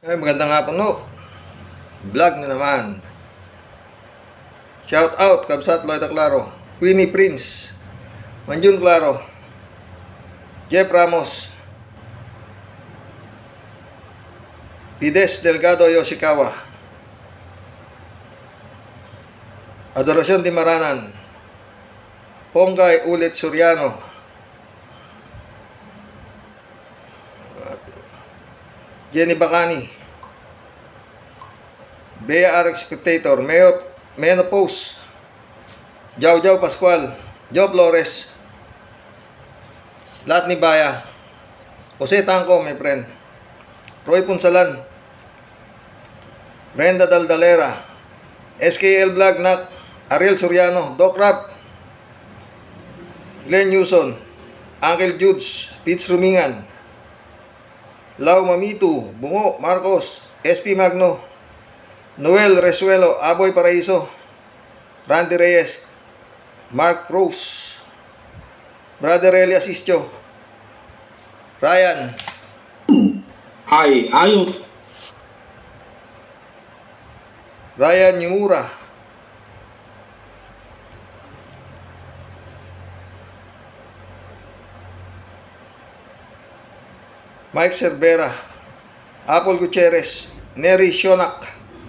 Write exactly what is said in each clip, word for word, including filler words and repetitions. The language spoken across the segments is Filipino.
Ay, magandang hapon no. Vlog na naman. Shout out Kabsat Lloyd Claro, Queenie Prince, Manjun Claro, Jeff Ramos, Pides Delgado Yoshikawa, Adoracion Dimaranan, Ponggay Ulit Suriano, Jenny Bacani, Bea R. Spectator, Meo, Menopause, Jau Jau Pascual, Joe Flores, Lahat ni Baya, Jose Tangco, my friend, Roy Punsalan, Brenda Daldalera, S K L Vlog Nak, Ariel Soriano, Doc Rap, Glenn Newson, Uncle Judes, Pitch Rumingan, Lau Mamitu, Bungo Marcos, S P Magno, Noel Resuelo, Aboy Paraiso, Randy Reyes, Mark Rose, Brother Eli Asistio, Ryan, Ay, ayun. Ryan Yumura, Mike Cervera, Apple Gutierrez, Neri Sionak,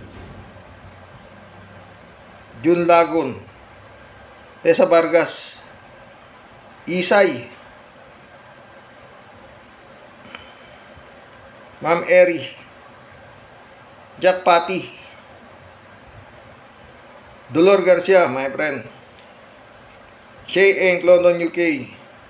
Jun Lagun, Tessa Vargas, Isay, Ma'am Eri, Jack Pati, Dolor Garcia, my friend, Shay Eng, London, U K,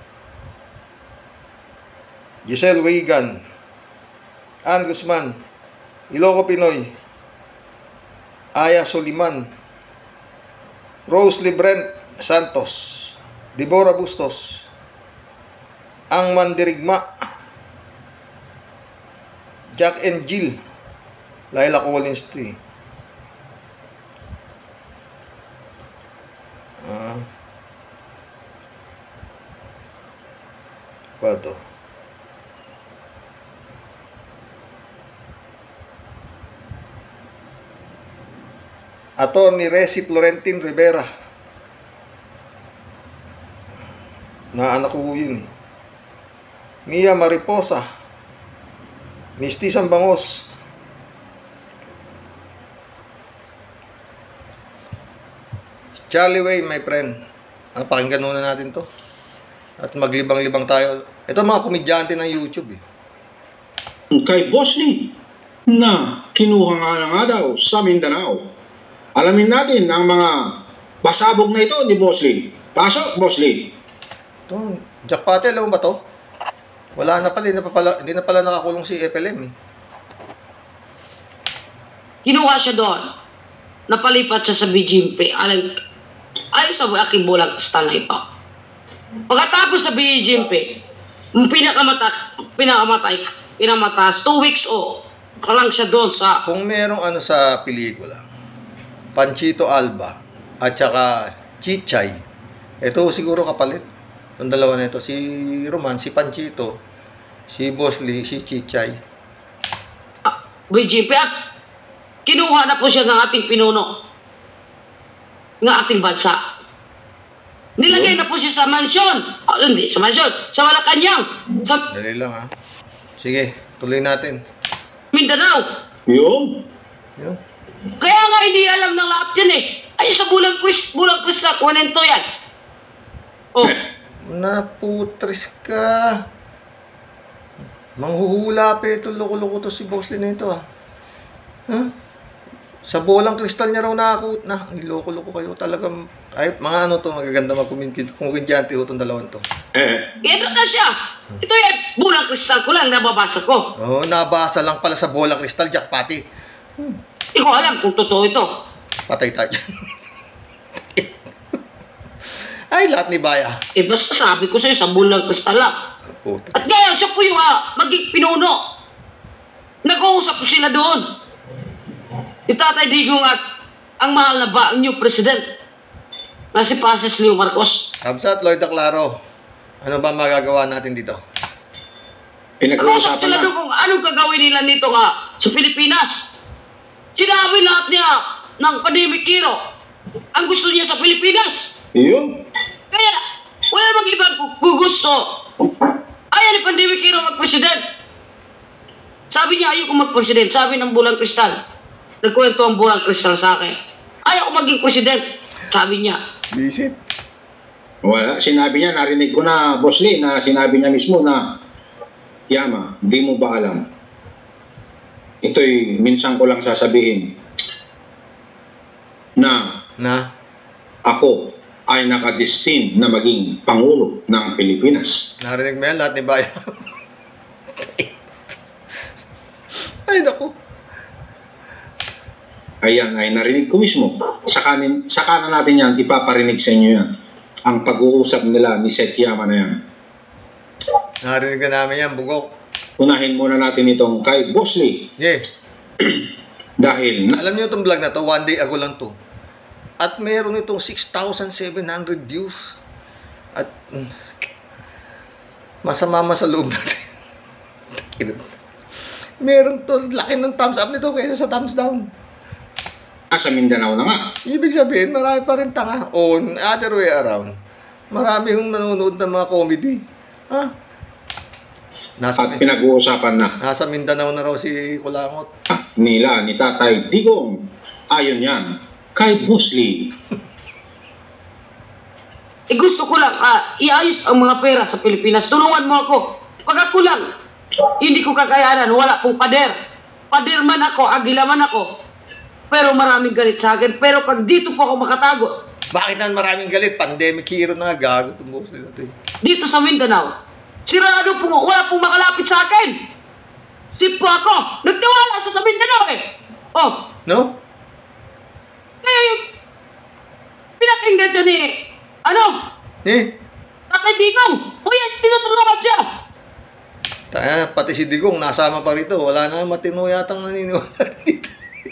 Giselle Wigan, Ann Guzman, Iloco Pinoy, Aya Soliman, Rose Librent Santos, Deborah Bustos, Ang Mandirigma, Jack and Jill, Laila Cowalinski, ah, apa to? Attorney Resi Florentin Rivera, na anak ko yun eh. Mia Mariposa, Misty Sambangos, Charlie Way, my friend. Ah, pakinggan muna natin to at maglibang-libang tayo. Ito mga komedyante ng YouTube eh. Kay Boss Lee na kinuha nga na nga daw sa Mindanao. Alamin natin ang mga pasabog na ito ni Boss Lee. Pasok, Boss Lee. Ito, Jack Pati, alam mo ba to? Wala na pala, hindi na pala, hindi na pala nakakulong si F L M eh. Kinuha siya doon. Napalipat siya sa B G M P. Alang, ay sa aking bulag kristal na ito. Pagkatapos sa B G M P, pinakamata, pinakamatay, pinamataas, two weeks o, kalang siya doon sa... Kung merong ano sa pelikula, Panchito Alba at saka Chichay, ito siguro kapalit. Itong dalawa na ito, si Roman, si Panchito, si Boss Lee, si Chichay. B G P at kinuha na po siya ng ating pinuno ng ating bansa. Nilagay na po siya sa mansyon. Oh, hindi, sa mansyon. Sa Malacanang. Sa Dali lang ha. Sige, tuloy natin. Mindanao. Yun. Yun. Kaya nga hindi alam ng lahat yan eh. Ay, sa bulang quiz, bulang quiz na, kunento yan. Oh, Naputris ka. Manghuhula pa ito. Loko-loko to si Boss Lee na ito ah. Huh? Sa bolang kristal niya raw na ako. Na, loko-loko kayo talagang. Ay, mga ano to, magaganda magkumidyante ho itong dalawang to. Eh, ito na siya. Ito yan, bulang kristal ko lang, nababasa ko. Oo, oh, nabasa lang pala sa bolang kristal, Jack Pati. Hmm. Hindi ko alam kung totoo ito. Patay tayo. Ay, lahat ni Baya. Eh, basta sabi ko sa'yo, sa bulang kristal lang. Puta. At ngayon, siya po yung ah, maging pinuno. Nag-uusap po sila doon. Itatay Digong at ang mahal na ba, new president, na si Francis Leo Marcos. Kabsat Lloyd Claro, ano ba magagawa natin dito? Nag-uusap pinag-uusapan sila na. doon kung anong gagawin nila nito nga sa Pilipinas. Sinabi lahat niya ng pandemic hero ang gusto niya sa Pilipinas. Iyon. Kaya wala namang ibang gusto. Ayaw ni pandemic hero mag-president. Sabi niya ayaw ko mag-president. Sabi ng Bulang Kristal. Nagkwento ang Bulang Kristal sa akin. Ayaw ko maging president. Sabi niya. Visit. Wala. Sinabi niya, narinig ko na, Boss Lee, na sinabi niya mismo na, Yama, di mo ba alam? Ito'y minsan ko lang sasabihin na Na? ako ay nakadestin na maging Pangulo ng Pilipinas. Narinig mo yan lahat ni Bayan? Ay, naku. Ayan, ay narinig ko mismo. Saka, nin- saka na natin yan, ipaparinig sa inyo yan. Ang pag-uusap nila ni Seth Yama na yan. Narinig na namin yan, bugok. Unahin muna natin itong kay Boss Lee. Yeah. Dahil na, Alam niyo itong vlog na to, one day ago lang to. At meron itong six thousand seven hundred views. At mm, masama ma sa loob natin. Meron to, laki ng thumbs up nito kaysa sa thumbs down. nasa Mindanao na nga. Ibig sabihin, marami pa rin tanga. O, other way around. Marami yung nanonood ng mga comedy. Ha? Nasa, At pinag-uusapan na nasa Mindanao na raw si Kulangot. nila ni Tatay Digong. Ayon yan kay Boss Lee. Eh gusto ko lang, ah, iayos ang mga pera sa Pilipinas. Tulungan mo ako. Pag ako lang, hindi ko kakayanan. Wala pong pader. Pader man ako, agila man ako. Pero maraming galit sa akin. Pero pag dito po ako makatago, Bakit naman maraming galit? Pandemic hero na, gago itong boss nila. dito sa Mindanao, sirado po, wala pong makalapit sa akin. Sip po ako. Nagtiwala sa sa Mindanao eh. Oh, No? kaya yung pinakinggan siya ni, ano, Eh? Tatay Digong. O yan, tinutulungan siya. Taya, pati si Digong, nasama pa rito. Wala na matino yatang naniniwala dito.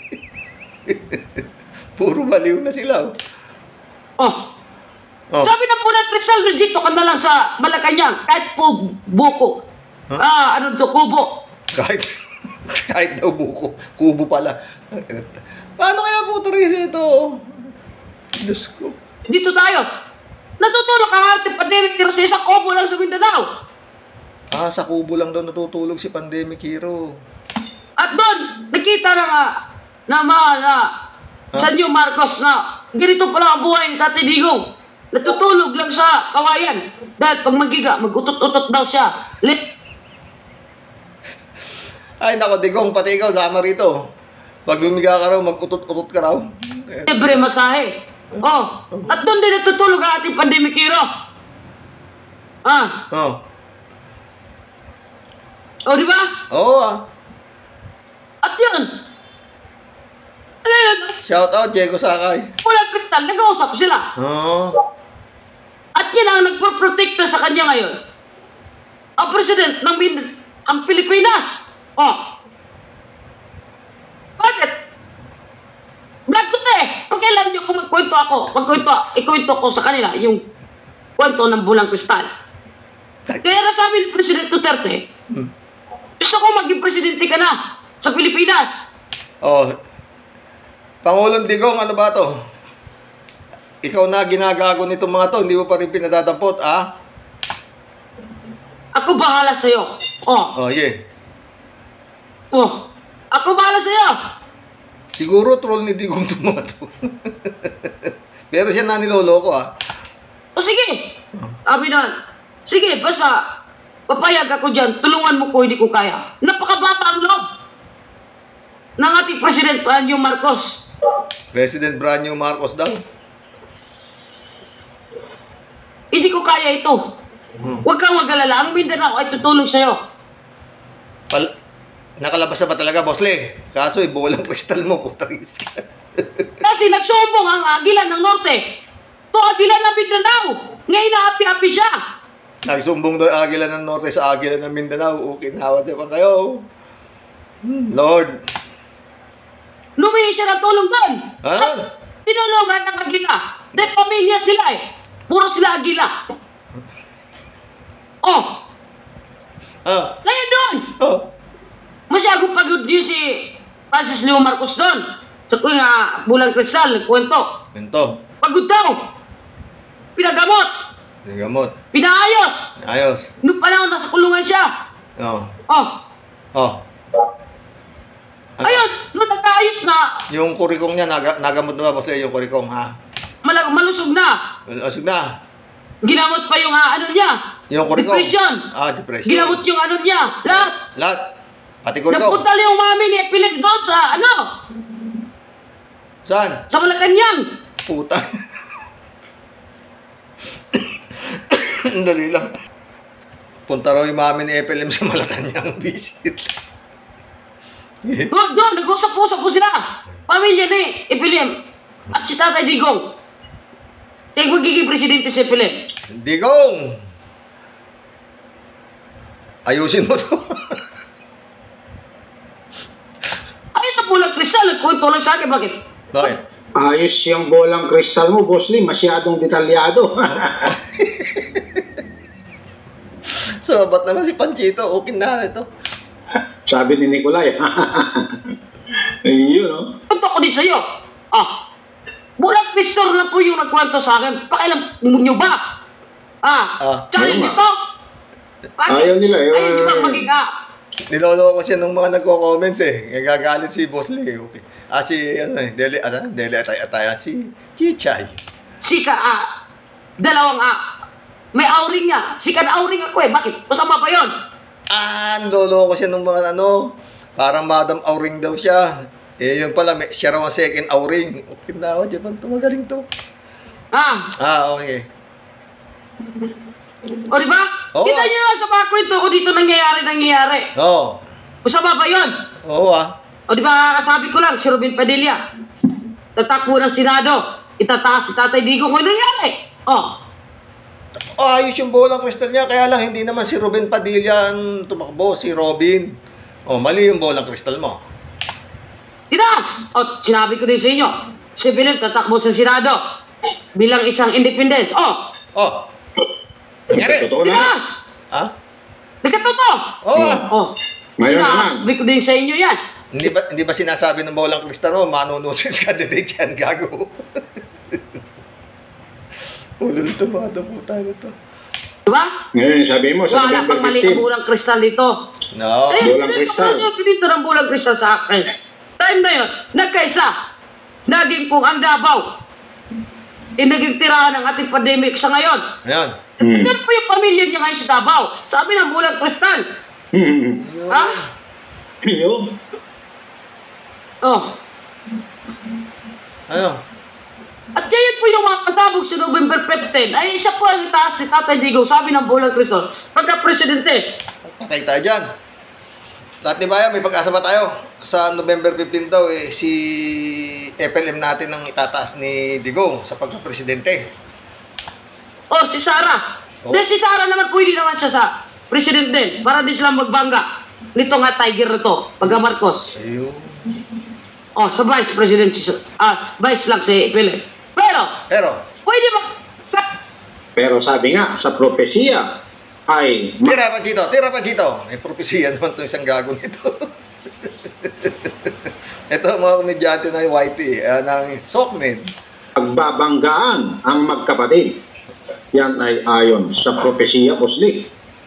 Puro baliw na sila. Oh. Oh, Oh. sabi na po na Trisal, dito ka na lang sa Malacanang, kahit po buko. Huh? Ah, ano to, kubo. Kahit, kahit daw buko, kubo pala. Paano kaya po Teresa ito? Diyos ko. Dito tayo. Natutulog ang ating pandemic hero sa isang kubo lang sa Mindanao. Ah, sa kubo lang daw natutulog si Pandemic Hero. At doon, nakita na nga, na mga, na, sa New Marcos na, ganito pala ang buhay ng Tatay Digong. Natutulog lang sa kawayan. Dahil pag magiga, mag-utot-utot daw siya. Let Ay, nako, Digong, pati ikaw, sama rito. Pag lumiga ka raw, mag-utot-utot ka raw. Eh, libre masahe. Oh, at doon din natutulog ang ating pandemic hero. Ah, Oh. o di ba? Oo ah. At yun. Ngayon, Shout out, Diego Sakay. walang kristal, nag-uusap sila. Oo. At yan ang nagproprotekta sa kanya ngayon. Ang president ng Min- ang Pilipinas. Oh. Bakit? Black ko eh. Pagkailan niyo kung magkwento ako, magkwento, ikwento ko sa kanila yung kwento ng Bulang Kristal. Kaya nasabi ni President Duterte, Hmm. gusto ko maging presidente ka na sa Pilipinas. Oh. Pangulong Digong, ano ba to? Ikaw na ginagago nitong mga to, hindi mo pa rin pinadadampot, ah? Ako bahala sa'yo. Oh, Oh, yeah. oh. Ako bahala sa'yo. Siguro troll ni Digong itong mga to. Pero siya na niloloko, ah. O sige. Sabi na, sige, basta papayag ako dyan, tulungan mo ko, hindi ko kaya. Napakabata ang loob ng ating President Franjo Marcos. President Branyo Marcos daw. Hindi ko kaya ito. Hmm. Huwag kang mag-alala. Ang Mindanao ay tutulong sa'yo. Pal Nakalabas na ba talaga, Boss Le? Kaso, ibolang kristal mo, putaris ka. Kasi nagsumbong ang Agilan ng Norte. To Agilan ng Mindanao. Ngayon na-happy-happy siya. Nagsumbong doon Agila ng Norte sa Agila ng Mindanao. Okay, nawad pa kayo. Hmm, Lord. Lumihi siya ng tulong doon. Ha? Tinulungan ng Agila. Dahil pamilya sila eh. Puro sila Agila. Oh, Ah. ngayon doon. Oh. Masyadong pagod yun si Francis Leo Marcos doon. Sa ko nga, bulang kristal, nagkwento. Minto. Pagod daw. Pinagamot. Gamot. Pinaayos. Ayos. Nung panahon nasa kulungan siya. Oh. Oh, Oh. Ano? ayun, nung nagkaayos na, Yung kurikong niya, naga, nagamot na ba, boss Leo, yung kurikong, ha? malag malusog na. Asig na. Ginamot pa yung ah, ano niya. Yung kurikong. Depression. Ah, depression. Ginamot yung ano niya. Lahat. Lahat. Pati kurikong. Nagpunta yung mami ni Epilip doon sa ano, Saan? sa Malacanang. Puta. Ang dali lang. Punta raw yung mami ni F L M sa Malacanang visit. Huwag doon, nag-usap-usap po sila. Pamilya ni Epilip at si Tatay Digong. Kaya magiging presidente si Epilip. Digong! Ayusin mo to. Ay, sa pulang kristal, nagkwento lang sa akin, bakit? Bakit? Ayos yung bolang kristal mo, Boss Lee. Masyadong detalyado. So, ba't naman si Panchito? Okay na ito. Sabi ni Nicolay. Ayun, no? Kwento ko din sa'yo. Ah, bulang kristal lang po yung nagkwento sa akin. Pakialam nyo ba? Ah, Ah, channel ayun nga. nito. Bakit? Ayaw nila, eh. Ayaw nyo ba maging ah, Niloloko siya ng mga nagko-comments eh. Nagagalit si Boss Lee. Okay. Ah, si, ano eh, Deli, ano, Deli Atay Ataya, si Chichay. sika ah, dalawang ah, may auring niya. Sika na auring ako eh. Bakit? Masama pa yun? Ah, niloloko siya ng mga ano, parang Madam Auring daw siya. Eh, yun pala, may, siya raw ang second Auring. Okay na ako, Japan, to, magaling to. Ah, Ah, okay. o diba? Oo. Kita nyo na sa mga kwento ko dito nangyayari, nangyayari. Oo. Masama pa yun? Oo ah. O di ba kasabi ko lang, si Robin Padilla, tatakbo ng Senado, itataas si Tatay Digong, ano nangyari? Oh, Oh, ayos yung bolang kristal niya, kaya lang hindi naman si Ruben Padilla ang tumakbo, si Robin. Oh, mali yung bolang kristal mo. tinaas! O, sinabi ko din sa inyo, si Philip tatakbo sa Senado bilang isang independence. Oh, Oh. Nangyari? Totoo na. tinaas! Ha? Nagkatotoo! Oo ah. Oh, Ngayon naman. sinabi ko din sa inyo yan. Hindi ba, hindi ba sinasabi ng bolang kristal mo, manunusin sa candidate yan, gago. Ulul ito, mga puta na to. Diba? Ngayon, sabi mo, sa Wala pang November mali ang fifteen. bulang kristal dito. No. Eh, Bulang hindi kristal. ko dito ng bulang kristal sa akin. Time na yun, nagkaisa. Naging kung ang Davao. Eh, naging tirahan ng ating pandemic sa ngayon. Ayan. Hmm. Ano po yung pamilya niya ngayon sa Davao? Sabi ng bulang kristal. Hmm. Ha? Yun. Oh. Ano? At ngayon po yung mga pasabog sa November fifteenth, ay siya po ang itaas si Tatay Digong, sabi ng bulang kristal, pagka-presidente. Patay tayo dyan. Lahat ni Bayan, may pag-asa ba tayo? Sa November fifteenth daw, eh, si F L M natin ang itataas ni Digong sa pagka-presidente. Oh, si Sara. Oh. Dahil si Sara naman, pwede naman siya sa presidente para di sila magbangga. Nito nga tiger na to, pagka Marcos. Ayun. Oh, sa vice president, si, ah, vice lang si Philip. Pero, Pero, pwede ba? Pero sabi nga, sa propesya ay tira pa Chito, tira pa Chito. May propesya naman itong isang gago nito. Ito mga komedyante ng Y T, uh, ng Sokmed. magbabanggaan ang magkapatid. Yan ay ayon sa propesya, Boss Lee.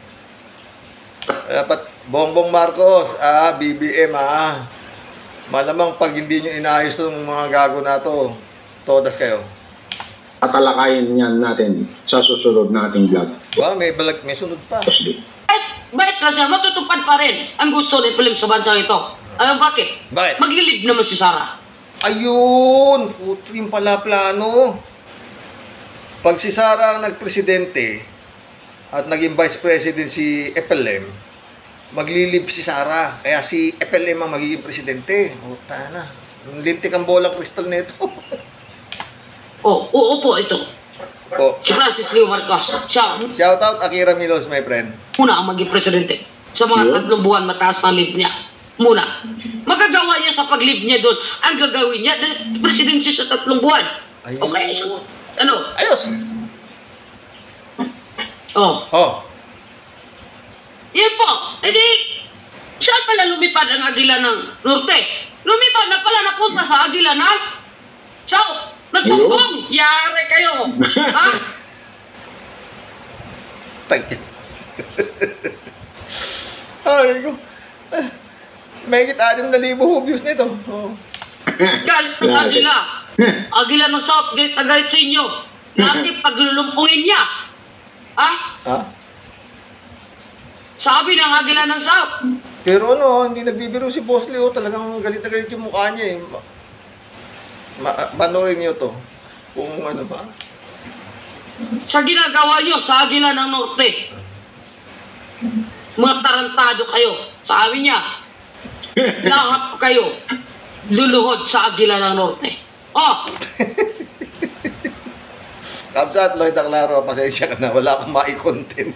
Dapat Bongbong Marcos, ah, B B M, ah. Malamang pag hindi nyo inayos itong mga gago na to, todas kayo. Tatalakayin yan natin sa susunod nating vlog. Ba, may balag, may sunod pa. Boss Lee. At vice lang siya, matutupad pa rin ang gusto ni Philip sa bansang ito. Alam bakit? Bakit? Maglilib naman si Sara. Ayun! Puti yung pala plano. Pag si Sara ang nagpresidente at naging vice president si F L M, maglilib si Sara. Kaya si F L M ang magiging presidente. Puta na. Lintik ang bolang kristal nito. Oh, oo po ito. Oh, Si Francis Leo Marcos. Siya shout out Akira Milos, my friend. muna ang maging presidente. Sa mga Yeah. tatlong buwan, mataas ang leave niya. Muna. Magagawa niya sa pag-leave niya doon. Ang gagawin niya, dahil presidency sa tatlong buwan. Ayun. Okay, so, ano? Ayos! Oh, Oh, yun po. E di, Saan pala lumipad ang Agila ng Norte? Lumipad na pala napunta sa Agila ng South. Nagsumbong! Yari kayo! Ha? Tangin. Ay, ko. Ah, may kita-anim na libo ho views nito. Oh. Galit ng Agila. Agila ng South, galit na galit sa inyo. Natin paglulumpungin niya. Ha? Ha? Sabi ng Agila ng South. Pero ano, hindi nagbibiro si Boss Leo. Talagang galit na galit yung mukha niya eh. Ma- ma- panoorin niyo to. Kung ano ba. Sa ginagawa niyo sa Agila ng Norte. Mga tarantado kayo. Sabi niya, lahat kayo luluhod sa Agila ng Norte. Oh! Kabsat, Lloyd Aclaro, pasensya ka na. Wala akong mai-content.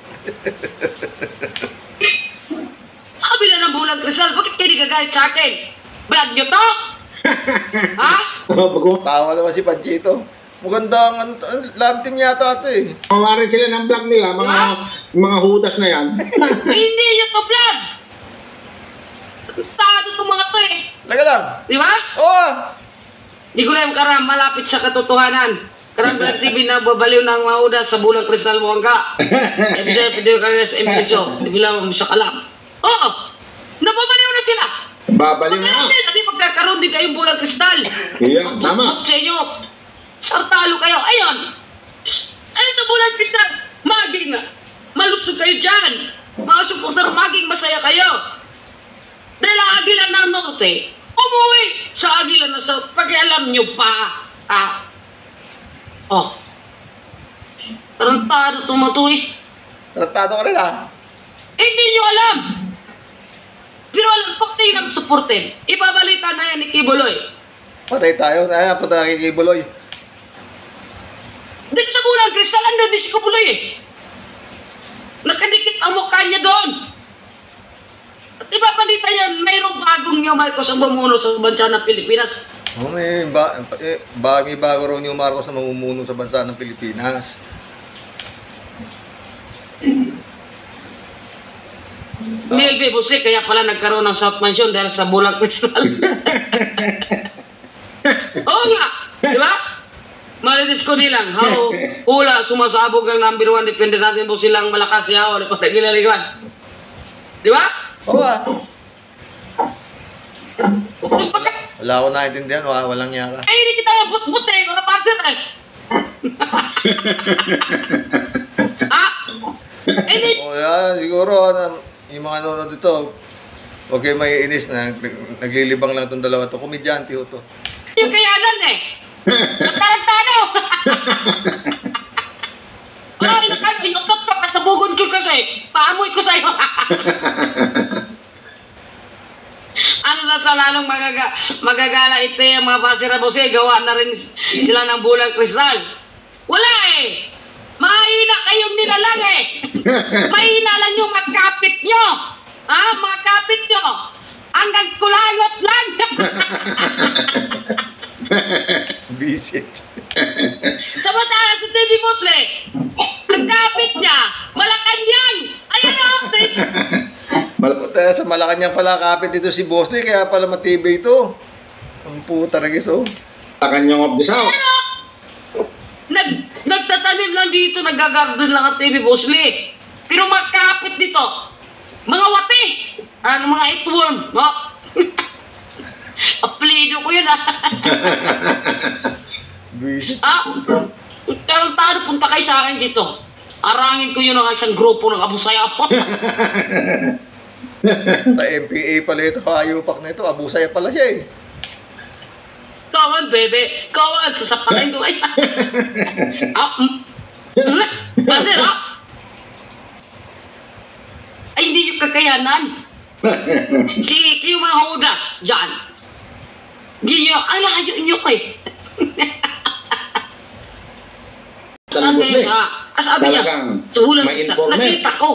Sabi na ng Bulang Crystal, bakit kayo nagagalit sa akin? Brad nyo to? Ha? Tawa naman si Panchito. Maganda ang ang love team yata ito eh. Mawarin sila ng vlog nila, mga mga hudas na yan. Hindi nyo to, Brad! Tarantado itong mga to eh. Laga lang. Di ba? Oo! Di ko lang karam, malapit sa katotohanan. Karang Brad T V na babaliw ng mga udas sa Bulang Crystal Muangga. Episode Pedro Carles Emilio. Di bilang mo sa kalam. Oo! Nababaliw na sila! Babaliw na. Pagkaroon din, hindi pagkakaroon din kayong Bulang Crystal. Iya, tama. Bukbuk sa inyo. Sartalo kayo. Ayun. Ayun sa Bulang Crystal. Maging malusog kayo dyan. Mga supporter, maging masaya kayo. Dahil ang Agila ng Norte, umuwi sa Agila ng South. Pakialam nyo pa. Ah. Oh. Tarantado tumatuloy. Tratado ka rin ah. Hindi nyo alam. Pero alam, pag tayo nag-supportin, ibabalita na yan ni Kibuloy. Patay tayo. Ay, punta na kay Kibuloy. Dito sa Bulang Crystal, andun din si Kibuloy eh. Nakadikit ang mukha niya doon. At ibabalita yan, mayroong bagong Neo Marcos ang bumuno sa bansa ng Pilipinas. Oh, may, ba, eh, ba, may bago raw yung Marcos na mamumuno sa bansa ng Pilipinas. Neil B. Busli, kaya pala nagkaroon ng South Mansion dahil sa Bulang Crystal. Oo nga, di ba? Malitis ko nilang, how hula sumasabog ng number one, depende natin po silang malakas yaw, di pa nagilaliwan. Di ba? Oo ah. Tapos pagka, Wala akong naintindihan. Wala, walang niya ka. ay hindi kita mabut-but eh, mga pasir eh. Ha? Eh, hindi. O yan, siguro ano, yung mga nanonood dito, huwag kayo may inis na nag- naglilibang lang itong dalawa to. Komedyante ho to. Yung kayanan eh. Tarantado. Ay, nakal, pinutot ka, pasabugod ko kasi. Paamoy ko sa'yo. Ano na sa lalong magaga, magagala ito yung mga pasirabose, gawa na rin sila ng Bulang Crystal. Wala eh. Mahina kayong nilalang eh. Mahina lang yung magkapit nyo. Ha? Mga kapit nyo. Hanggang kulangot lang. Visit. Samantala sa T V Muslim, ang kapit niya, Malacanang. Ayan na update. Puta, sa Malacanang pala kapit dito si Bosley, kaya pala matibay ito. Ang puta na giso. Takanyang of the South. Ano? Nag, nagtatanim lang dito, nagagarden lang ang T V Muslim. Pero mga kapit dito, mga wati, ano mga itworm, no? Apelido ko yun ah. Visit. Ah, tarantado, punta kayo sa akin dito. Arangin ko yun ng isang grupo ng abusaya po. Ta M P A pala ito, hayupak na ito. Abusaya pala siya eh. Kawan, bebe. Kawan, sasapakin ko. Ay, ah, mm. Pasir, ah. Ay, hindi yung kakayanan. Si, yung mga hudas, dyan. Hindi nyo, ay, lahayo nyo ko eh. Sabi niya sa, ah, sabi niya, Talagang sa Bulang may Crystal, informant. nakita ko.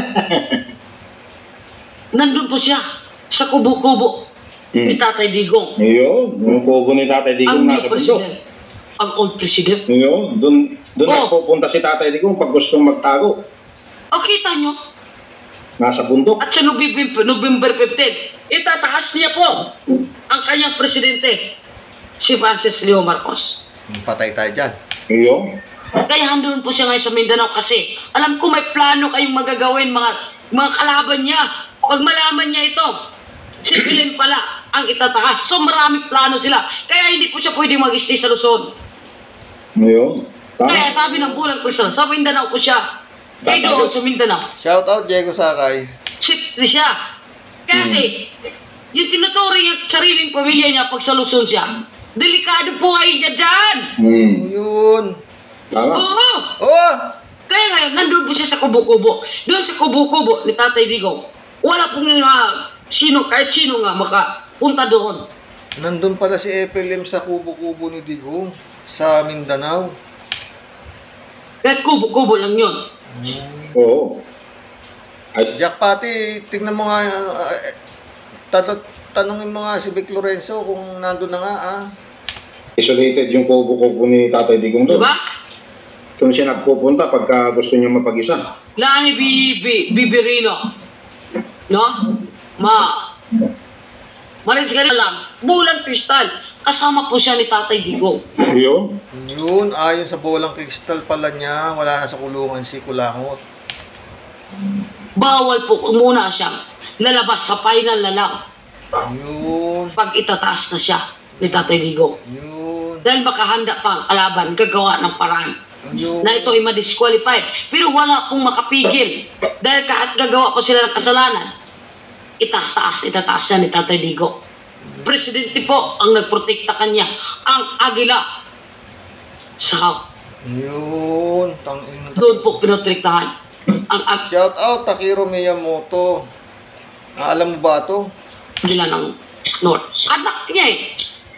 Nandun po siya, sa kubo-kubo, Hmm. ni Tatay Digong. Iyo, yung kubo ni Tatay Digong Ang nasa bundok. president. Ang old president. Iyo, dun, dun Oh. nagpupunta si Tatay Digong pag gustong magtago. O kita nyo, nasa bundok. At sa November, November fifteenth, itataas niya po ang kanyang presidente, si Francis Leo Marcos. Patay tayo dyan. Iyo. Kaya handun po siya ngayon sa Mindanao kasi alam ko may plano kayong magagawin mga, mga kalaban niya. Pag malaman niya ito, si Pilim pala ang itataas. So marami plano sila. Kaya hindi po siya pwedeng mag-stay sa Luzon. Iyo. Tama. Kaya sabi ng Bulang Crystal, sa Mindanao po siya. Kaya Tama. doon sa Mindanao, Shout out Diego Sakay. shift siya. Kasi, yung tinuturing ang sariling pamilya niya pag sa Luzon siya, delikado po ay niya dyan. Hmm. Yun. Tama. Oo. Oh! Kaya ngayon, nandun po siya sa kubo-kubo. Doon sa kubo-kubo ni Tatay Digong, wala pong uh, sino, kahit sino nga makapunta doon. Nandun pala si F L M sa kubo-kubo ni Digong sa Mindanao. Kahit kubo-kubo lang yun. Oo. Ay, Jack Pati, tingnan mo nga, ano, eh, tat- tanongin mo nga si Vic Lorenzo kung nandun na nga, ah. isolated yung kubo-kubo ni Tatay Digong doon. Diba? Doon siya nagpupunta pagka gusto niya mapag-isa. Lani Bi- Bi- Biberino. No? Ma. Maris ka lang. Bulan Kristal. Kasama po siya ni Tatay Digong. Iyo. Yun, ayon sa bolang kristal pala niya, wala na sa kulungan si Kulangot. Bawal po muna siyang lalabas sa final na lang Yun, pag itataas na siya ni Tatay Digong. yun, Dahil makahanda pa ang kalaban, gagawa ng paraan yun. na ito ay ma-disqualified. Pero wala pong makapigil. Dahil kahit gagawa pa sila ng kasalanan, itaas-taas, itataas siya ni Tatay Digong. Presidente po ang nagprotekta kanya, ang agila. Sa Yun, tangin na. doon po pinotektahan. Ang Shout out Takiro Miyamoto. Ah, alam mo ba to? agila ng North. Anak niya eh.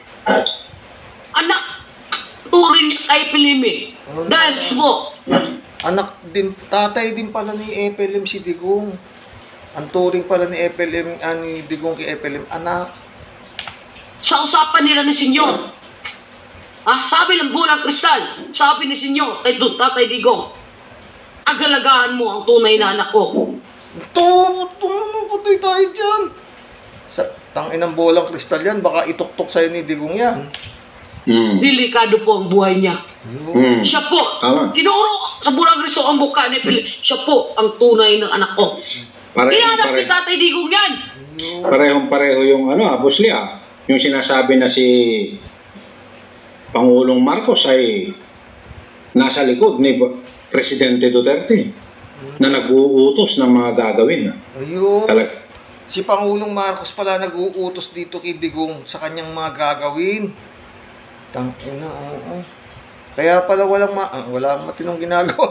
Anak. Turin niya kay Pilimi. Oh, no. Dahil po, Anak din, tatay din pala ni F L M si Digong. Ang turing pala ni F L M, ah, ni Digong kay F L M, anak. sa usapan nila ni Senyor. Ah, sabi ng Bulang Kristal, sabi ni Senyor kay Tatay Digong, agalagaan mo ang tunay na anak ko. Ito, ito, patay tayo dyan. Sa, tangin ng bolang kristal yan, baka ituktok sa'yo ni Digong yan. Hmm. Delikado po ang buhay niya. Yun. Hmm. Siya po, Tama. tinuro sa Bulang Kristal ang buka ni Pilip, siya po ang tunay ng anak ko. Parehong Hinanap ni pare, Tatay Digong yan. Yun. parehong pareho yung ano, ah, Busli ah. Yung sinasabi na si Pangulong Marcos ay nasa likod ni Presidente Duterte na nag-uutos ng mga gagawin. Ayun. Talag Si Pangulong Marcos pala nag-uutos dito kay Digong sa kanyang mga gagawin. Tangina, oo. Kaya pala walang ma ah, walang matinong ginagawa.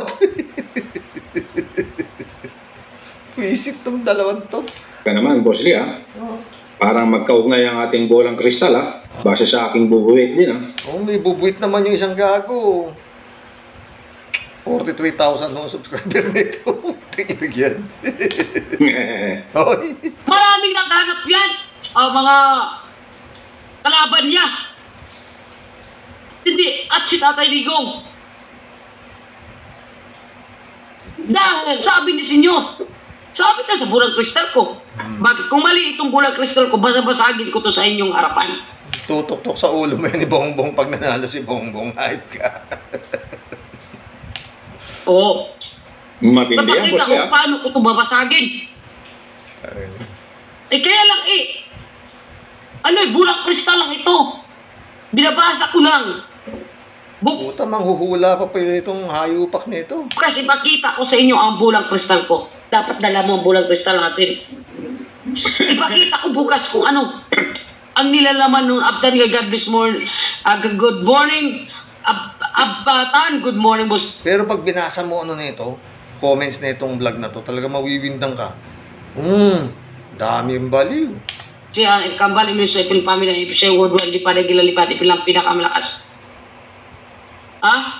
Visit tong dalawang to. ka naman, Busli ah. Oh. Parang magkaugnay ang ating bolang kristal ah. Base sa aking bubuwit din ah. Oh, may bubuit naman yung isang gago. forty-three thousand no subscriber nito. Tingnan yan. Hoy. Maraming naghanap yan. Ang mga kalaban niya. Hindi. At si Tatay Digong. Dahil sabi ni Senyor, sabi na sa Bulang Kristal ko, bakit kung mali itong Bulang Kristal ko, basa-basagin ko to sa inyong harapan. Tutok-tok sa ulo mo yan ni Bongbong pag nanalo si Bongbong. Hype ka. Oo. Matindi yan, Napakita Busli ko ah. paano ko ito babasagin. Eh kaya lang eh, ano eh, Bulang Kristal lang ito. Binabasa ko lang. Buk Puta, manghuhula pa pala itong hayupak nito. Kasi ipakita ko sa inyo ang Bulang Kristal ko. Dapat dala mo ang Bulang Kristal natin. Ipakita ko bukas kung ano ang nilalaman nun. After nga God bless morning, uh, good morning, ab abatan, good morning, boss. Pero pag binasa mo ano nito, comments na itong vlog na to, talaga mawiwindang ka. Hmm, dami yung baliw. Siya, kambal mo sa ipil pamilya, ipil siya worldwide, di pa na gilalipat, ipil ang pinakamalakas. Ha?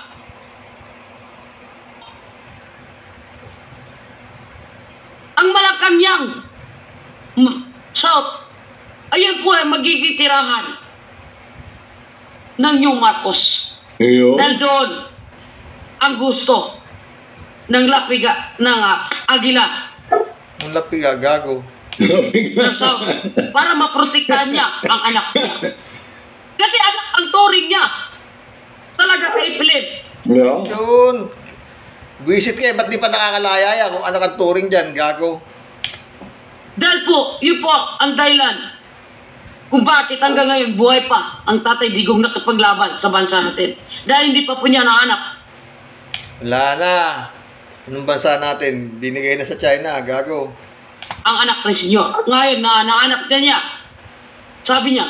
Ang Malacanang, M- South, ayun po ay magiging tirahan ng New Marcos. Iyo. Dahil doon, ang gusto ng lapiga ng uh, Agila Ang lapi ka, gago. So, para maprotektahan niya ang anak niya. Kasi anak ang turing niya. Talaga kay Philip. Yeah. Yun. Buisit kayo, ba't di pa nakakalayaya kung anak ang turing dyan, gago? Dahil po, yun po ang dahilan kung bakit hanggang ngayon buhay pa ang Tatay Digong nakapaglaban sa bansa natin. Dahil hindi pa po niya nahanap. Wala na. Anong bansa natin? Binigay na sa China, gago. Ang anak ng senyor. Ngayon na nahanap na niya. Sabi niya,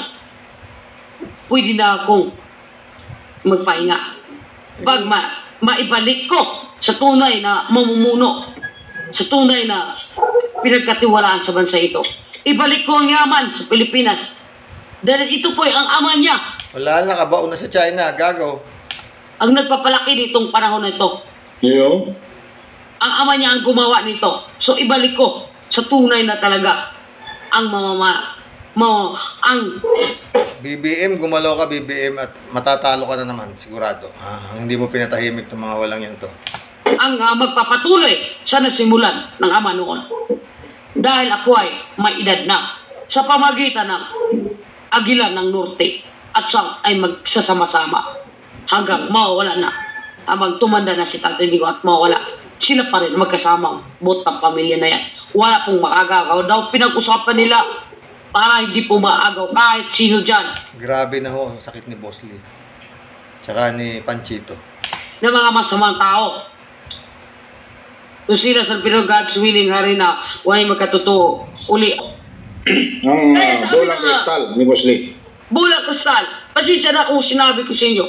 pwede na akong magpahinga. Pag ma maibalik ko sa tunay na mamumuno, sa tunay na pinagkatiwalaan sa bansa ito. Ibalik ko ang yaman sa Pilipinas. Dahil ito po ang ama niya. Wala na, kabaon na sa China, gago. Ang nagpapalaki nitong panahon na ito. Yeah. Ang ama niya ang gumawa nito. So ibalik ko sa tunay na talaga ang mamama. Mo, ang B B M, gumalaw ka B B M at matatalo ka na naman, sigurado. Ah, hindi mo pinatahimik ng mga walang yan to. ang uh, magpapatuloy sa nasimulan ng ama noon. Dahil ako ay may edad na sa pamagitan ng Aguilar ng Norte at siya ay magsasama-sama hanggang mawawala na. Habang tumanda na si Tatay Digong at mawala, sila pa rin magkasama buot ng pamilya na yan. Wala pong makagagaw daw. Pinag-usapan nila para hindi po maagaw kahit sino dyan. Grabe na ho, ang sakit ni Boss Lee. Tsaka ni Panchito. Na mga masamang tao. Kung sila sa Pino God's willing hari na huwag magkatotoo uli. Ang Kaya uh, sabi bolang na nga, kristal ni Boss Lee. Bulang kristal. Pasensya na kung sinabi ko sa inyo.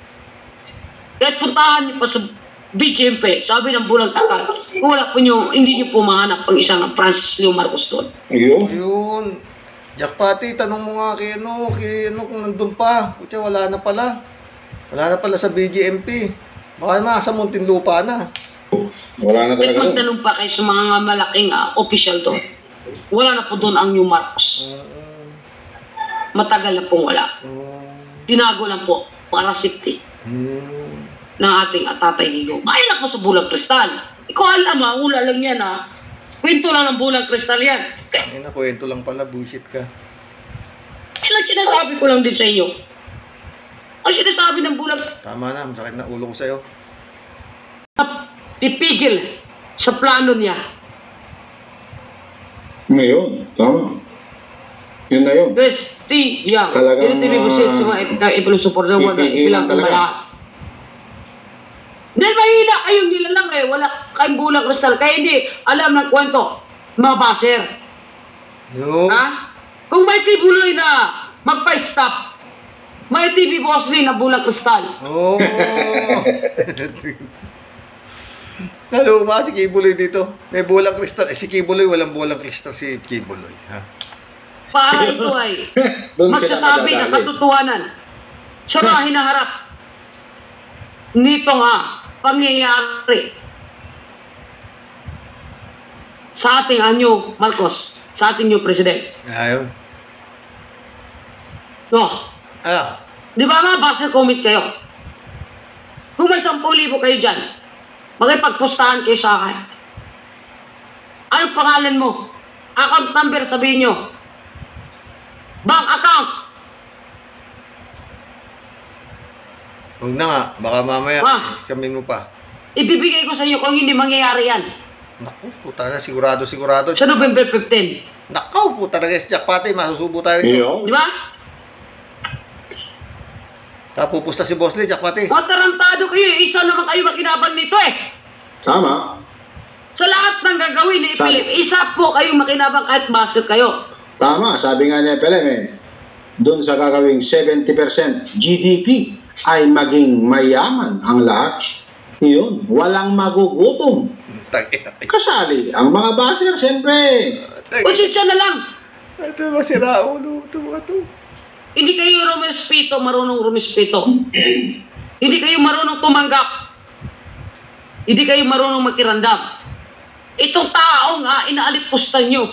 Kahit puntahan niyo pa sa B G M P, sabi ng bulang kristal, kung wala po nyo, hindi niyo po mahanap ang isang Francis Leo Marcos doon. Ayun. Ayun. Jackpati, tanong mo nga kay ano, kay ano kung nandun pa. Kutya, wala na pala. Wala na pala sa B G M P. Baka naman sa Muntinlupa na. Wala na At talaga doon. magtanong pa kayo sa mga malaking uh, official doon. Wala na po doon ang New Marcos. Uh, Matagal na pong wala. uh, Tinago lang po para safety uh, ng ating uh, Tatay Digong. Ayun ako sa bulang kristal. Ikaw alam ha, ula lang yan ha. Kwento lang ng bulang kristal yan. Ay na, kwento lang pala, bullshit ka. Kailan sinasabi ko lang din sa inyo. Ang sinasabi ng bulang Tama na, masakit na ulo ko sa'yo. pipigil sa plano niya. Ngayon, tama. Yun na yun. Christy Yang. Talagang, Yung tinibusin sa mga ipilusupor na wala pipigilan ipilang talaga. malakas. Dahil mahina kayong nilalang eh. Wala kayong bulang kristal. Kaya hindi alam ng kwento. Mga baser. Yo. Ha? Kung may tibuloy na magpa-stop, may T V Boss Lee na bulang kristal. Oh. Naluma si Kibuloy dito. May bulang kristal. Eh, si Kibuloy, walang bulang kristal si Kibuloy. Ha? Para ito ay Doon sila magsasabi ng madadali. katotohanan sa mga hinaharap nito nga pangyayari sa ating anyo Marcos, sa ating new president. Ayun. No, Ah. di ba nga, base comment kayo. Kung may sampu libo kayo dyan, makipagpustahan kayo sa akin. Anong pangalan mo? Account number, sabihin nyo. Bank account. Huwag na nga. Baka mamaya, Ah. kamin mo pa. Ibibigay ko sa inyo kung hindi mangyayari yan. Naku, puta na. Sigurado, sigurado. Sa November fifteenth. Nakaw, puta na si Jackpati. Masusubo tayo rito. Yun. Di ba? Tapupusta si Boss Lee, Jackpati. Matarantado kayo. Isa naman kayo makinabang nito eh. Tama. Sa lahat ng gagawin ni Sabi- Philip, isa po kayo makinabang kahit master kayo. Tama. Sabi nga niya, Pelem eh, doon sa gagawing seventy percent G D P ay maging mayaman ang lahat. Yun. Walang magugutom. Tangina. Kasali. Ang mga baser, siyempre. Tangina. Pasensya na lang. Ito, masira ulo. Ito, mga to. Hindi kayo rumispito, marunong rumispito. Hindi kayo marunong tumanggap. Hindi kayo marunong makirandam. Itong taong nga, inaalipustan nyo.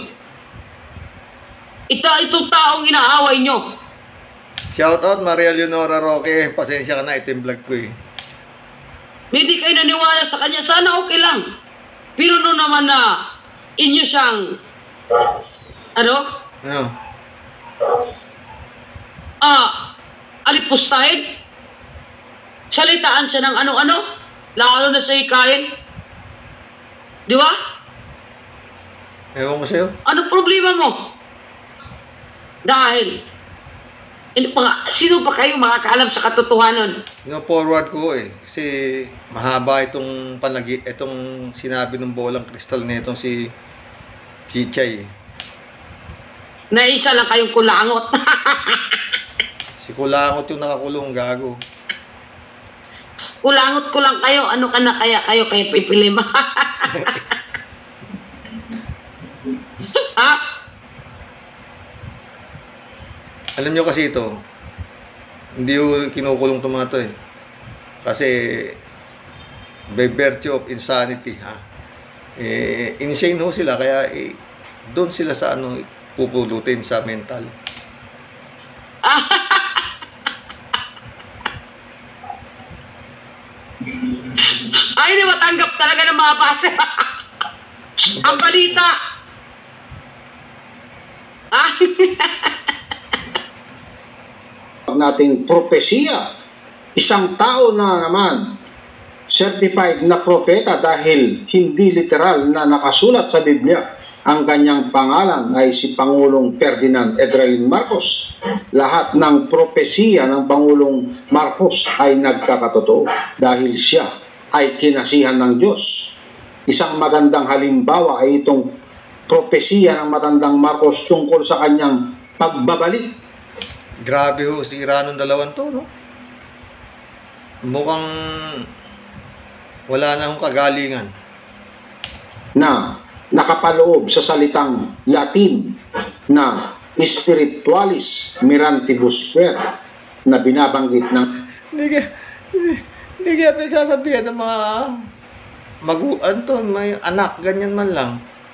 Ito, itong taong inaaway nyo. Shout out, Maria Leonora Roque. Pasensya ka na, ito yung vlog ko eh. Hindi kayo naniwala sa kanya, sana okay lang. Pero no naman na inyo siyang, ano, Ano? ah, alipustahin, salitaan siya ng ano-ano, lalo na sa hikain. Di ba? Ewan ko sa'yo. Ano problema mo? Dahil, ano pa nga, sino ba kayo makakaalam sa katotohanan? Pino-forward ko eh. Kasi mahaba itong panagi, itong sinabi ng bolang kristal na itong si Chichay. Na isa lang kayong kulangot. Si Kulangot yung nakakulong, gago. Kulangot ko lang kayo, ano ka na kaya kayo kayo pipilim? Ha? Alam nyo kasi ito, hindi yung kinukulong itong mga to eh. Kasi, by virtue of insanity, ha? Eh, insane ho sila, kaya eh, doon sila sa ano, pupulutin sa mental. Ay, hindi matanggap talaga ng mga base. Ang balita. Ah? Nating propesiya, isang tao na naman certified na propeta dahil hindi literal na nakasulat sa Biblia. Ang kanyang pangalan ay si Pangulong Ferdinand Edralin Marcos. Lahat ng propesiya ng Pangulong Marcos ay nagkakatotoo dahil siya ay kinasihan ng Diyos. Isang magandang halimbawa ay itong propesiya ng matandang Marcos tungkol sa kanyang pagbabalik. Grabe ho, sira nung dalawang to, no? Mukhang wala na hong kagalingan. Na nakapaloob sa salitang Latin na spiritualis mirantibus ver na binabanggit ng Hindi kaya, hindi, hindi kaya pinagsasabihan ng mga maguan to, may anak, ganyan man lang.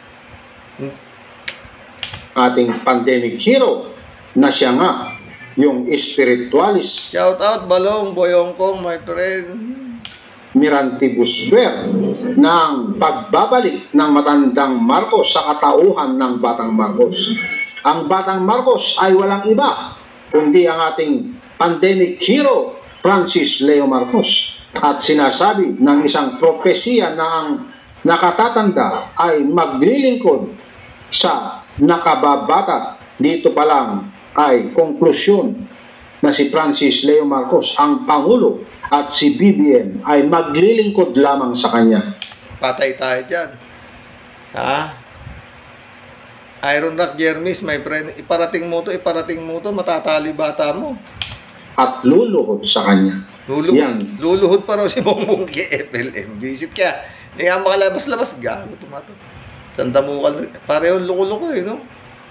ating pandemic hero na siya nga yung spiritualis Shout out, Balong, Boyong Kong, my friend. mirantibus ver ng pagbabalik ng matandang Marcos sa katauhan ng Batang Marcos. Ang Batang Marcos ay walang iba kundi ang ating pandemic hero Francis Leo Marcos, at sinasabi ng isang propesiya na ang nakatatanda ay maglilingkod sa nakababata. Dito pa lang ay konklusyon na si Francis Leo Marcos ang Pangulo at si B B M ay maglilingkod lamang sa kanya. Patay tayo dyan. Ha? Iron Rock Jermis, my friend, iparating mo to, iparating mo to, matatali bata mo. At luluhod sa kanya. Luluhod, Yan. luluhod pa raw si Bongbong kay F L M. Visit ka. Hindi nga makalabas-labas. Gago, tumato. Sanda mo ka. Pareho loko-loko eh, no?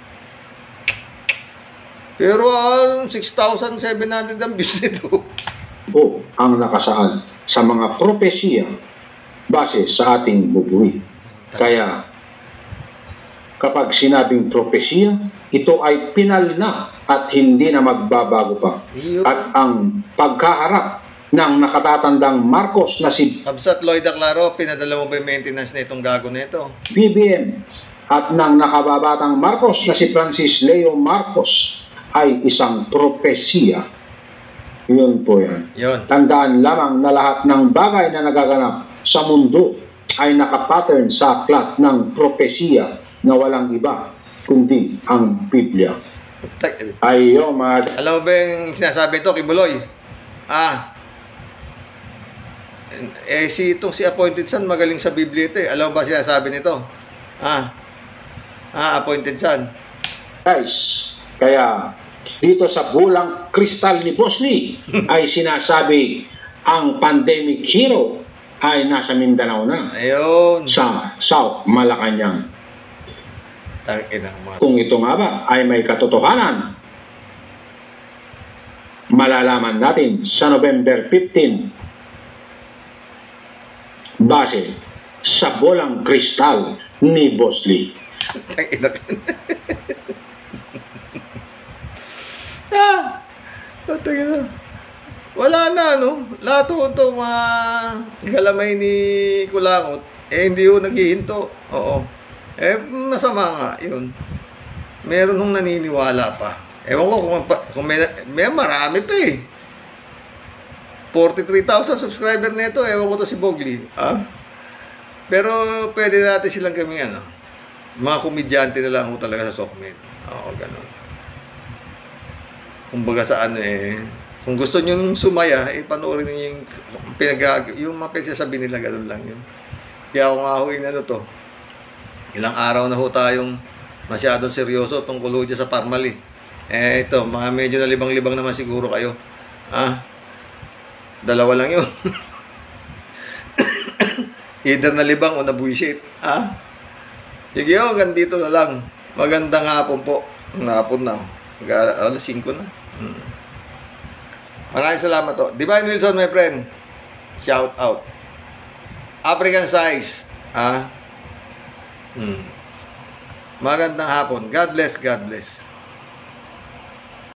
Pero ang uh, six thousand seven hundred ang views nito. O ang nakasaad sa mga propesiya base sa ating bubuwi. Kaya kapag sinabing propesiya, ito ay pinal na at hindi na magbabago pa. Iyo. At ang pagkaharap ng nakatatandang Marcos na si Absat Lloyd Aclaro, pinadala mo ba yung maintenance na itong gago na ito? B B M at ng nakababatang Marcos na si Francis Leo Marcos ay isang propesiya. Yun po yan. Yun. Tandaan lamang na lahat ng bagay na nagaganap sa mundo ay nakapattern sa aklat ng propesiya na walang iba kundi ang Biblia. Ayo mga... Alam mo ba yung sinasabi ito kay Buloy? Ah, eh si itong si Appointed Son magaling sa Biblia ito eh. Alam mo ba sinasabi nito? Ah, ah, Appointed Son. Guys, kaya dito sa bulang kristal ni Bosni ay sinasabi ang pandemic hero ay nasa Mindanao na. Ayun. Sa South Malacanang. Tangina mo. Kung ito nga ba ay may katotohanan, malalaman natin sa November fifteenth base sa bolang kristal ni Boss Lee. Tangina. Ah, tangina. Wala na, no? Lahat ho ito, mga galamay ni Kulangot, eh, hindi ho naghihinto. Oo. Eh, masama nga, yun. Meron nung naniniwala pa. Ewan ko kung, kung may, may marami pa eh. forty-three thousand subscriber nito, ewan ko to si Bogli. Ah? Pero pwede natin silang kaming ano, mga komedyante na lang ho talaga sa Sokmed. Oo, ganun. Kumbaga sa ano eh, kung gusto nyo sumaya, eh, panoorin nyo yung, pinag yung mga pinagsasabi nila, ganun lang yun. Kaya ako nga ho, ano to, ilang araw na ho tayong masyadong seryoso tungkol ho dyan sa Parmali. Eh, ito, mga medyo nalibang-libang naman siguro kayo. Ah, dalawa lang yun. Either nalibang o nabuisit. Ah, sige ho, hanggang dito na lang. Magandang hapon po. Hapon na. Alas singko na. Hmm. Maraming salamat to. Divine Wilson, my friend. Shout out. African size. Ah. Hmm. Magandang hapon. God bless, God bless.